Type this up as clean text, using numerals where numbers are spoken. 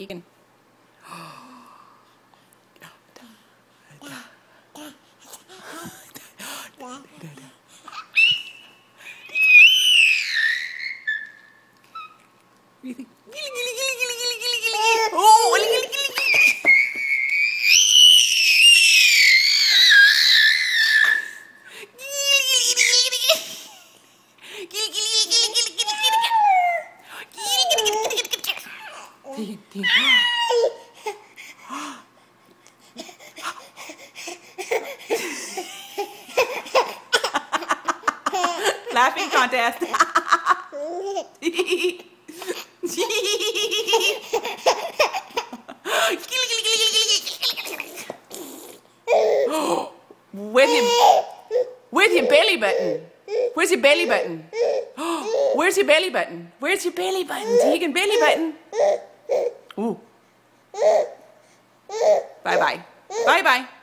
Tegan. What do you think? Oh, laughing contest. Where's your belly button? Where's your belly button? Where's your belly button? Where's your belly button? Tegan, belly button. Ooh. Bye-bye. Bye-bye.